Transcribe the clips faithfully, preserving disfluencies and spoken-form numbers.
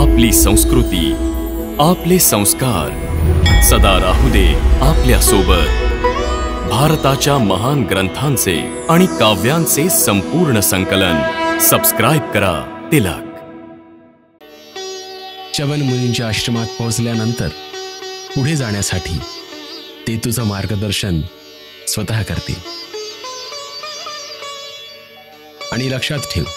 आपली संस्कृती, आपले संस्कार सदा राहू दे आपल्या सोबत। भारताच्या महान ग्रंथांचे आणि काव्यांचे संपूर्ण संकलन सबस्क्राइब करा तिलक। च्यवन मुनींच्या आश्रमात पोहोचल्यानंतर पुढे जाण्यासाठी ते तुझं मार्गदर्शन स्वतः करतील। आणि लक्षात ठेव,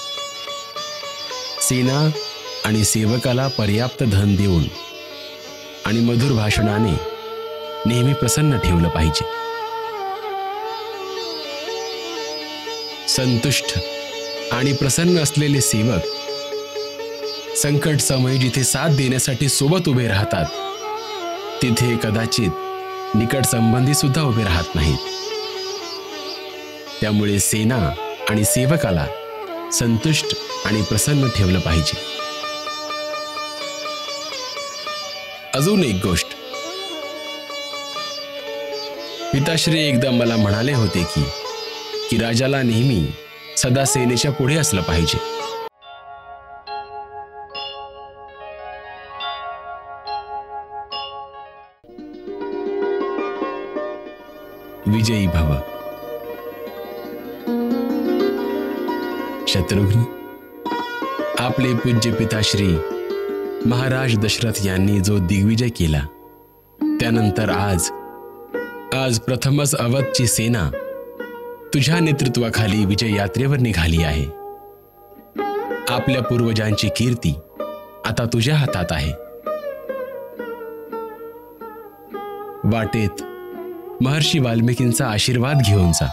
सेना आणि सेवकाला पर्याप्त धन देऊन आणि मधुर भाषणाने नेहमी प्रसन्न ठेवलं पाहिजे। संतुष्ट आणि प्रसन्न असलेले सेवक संकट समय जिथे साथ देण्यासाठी सोबत उभे राहतात, तिथे कदाचित निकट संबंधी सुद्धा उभे राहत नाहीत। त्यामुळे सेना आणि सेवकाला संतुष्ट आणि प्रसन्न ठेवलं पाहिजे। अजून एक गोष्ट, पिताश्री एकदा मला म्हणाले होते की की राजाला नेहमी सदा सेनेच्या पुढे असलं पाहिजे। विजयी भव। शत्रुघ्न, आपले पूज्य पिताश्री महाराज दशरथ यांनी जो दिग्विजय केला, त्यानंतर आज आज प्रथमच अवधची सेना तुझ्या नेतृत्वाखाली विजय यात्रेवर निघाली आहे। आपल्या पूर्वजांची कीर्ती आता तुझ्या हातात आहे। वाटेत महर्षी वाल्मिकींचा आशीर्वाद घेऊन जा।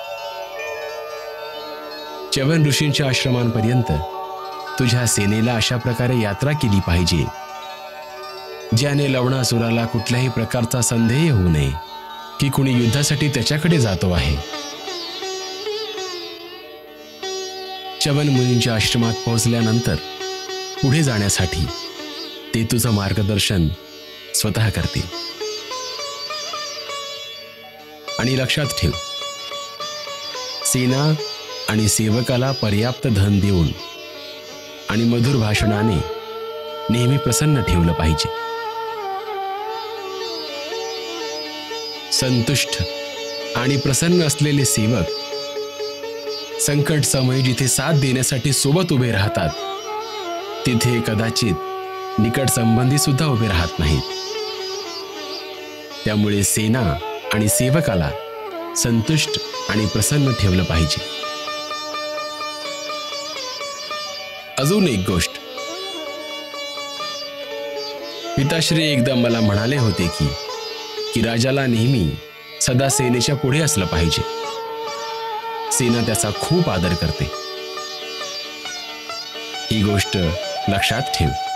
च्यवन ऋषींच्या आश्रमांपर्यंत तुझ्या सेनेला अशा प्रकारे यात्रा केली पाहिजे ज्याने लवणासुराला कुठल्याही प्रकारचा संदेह होऊ नये की कुणी युद्धासाठी त्याच्याकडे जातो आहे। च्यवन मुनींच्या आश्रमात पोहोचल्यानंतर पुढे जाण्यासाठी ते तुझं मार्गदर्शन स्वतः करतील। आणि लक्षात ठेव, सेना आणि सेवकाला पर्याप्त धन देऊन आणि मधुर भाषणाने नेहमी प्रसन्न ठेवलं पाहिजे। संतुष्ट आणि प्रसन्न असलेले सेवक संकट समय जिथे साथ देण्यासाठी सोबत उभे राहतात, तिथे कदाचित निकट संबंधी सुद्धा उभे राहत नाहीत। त्यामुळे सेना आणि सेवकाला संतुष्ट आणि प्रसन्न ठेवलं पाहिजे। अजून एक गोष्ट, पिताश्री एकदा मला म्हणाले होते की की राजाला नेहमी सदा सेनेच्या पुढे असलं पाहिजे। सेना त्याचा खूप आदर करते, ही गोष्ट लक्षात ठेव।